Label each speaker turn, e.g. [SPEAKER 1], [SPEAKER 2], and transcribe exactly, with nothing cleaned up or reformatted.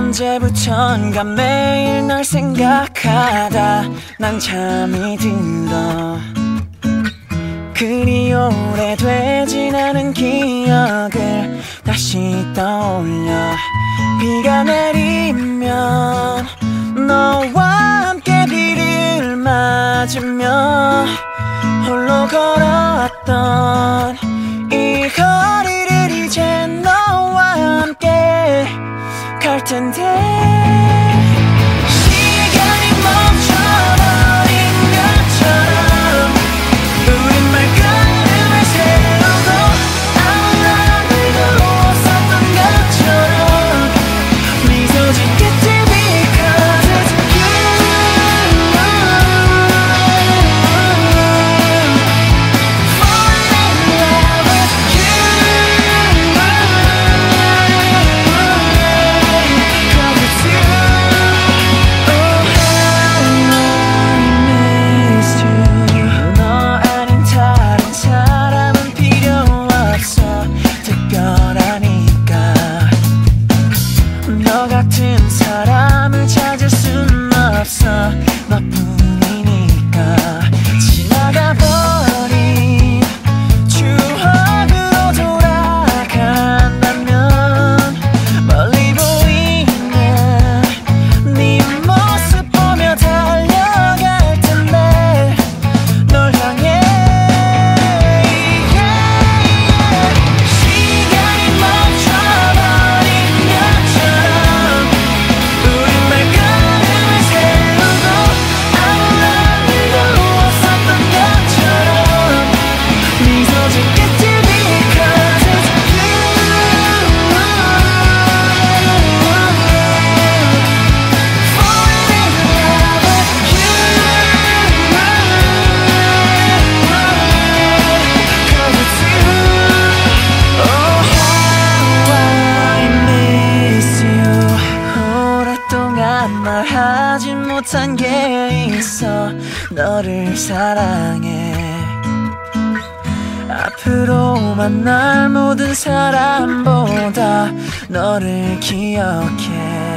[SPEAKER 1] 언제부턴가 매일 널 생각하다 난 잠이 들어. 그리 오래되진 않은 기억을 다시 떠올려. 비가 내리면 너와 함께 비를 맞으며 홀로 걸어왔던 이 거리를 이제 너와 함께 갈 텐데 시간이 멈춰버린 것처럼 우린 발걸음을 세우고 아무 일도 없었던 것처럼 미소 짓겠지 because it's you. Falling in love with you. Cause it's you. Oh how I miss you. 너 아닌 다른 사람은 필요 없어. 특별하니까. 너 같은 사람을 찾을 순 없어. 너뿐이니까. 지나가버린 추억으로 돌아간다면 멀리 보이는 네 모습 보며 달려갈 텐데 널 향해. 시간이 멈춰버린 것처럼 우린 발걸음을 세우고 아무 일도 없었던 것처럼 미소 짓겠지 because it's you. Falling in love with you. Cause it's you. Oh how I miss you. 오랫동안 말하지 못한 게 있어. 너를 사랑해. 앞으로 만날 모든 사람보다 너를 기억해.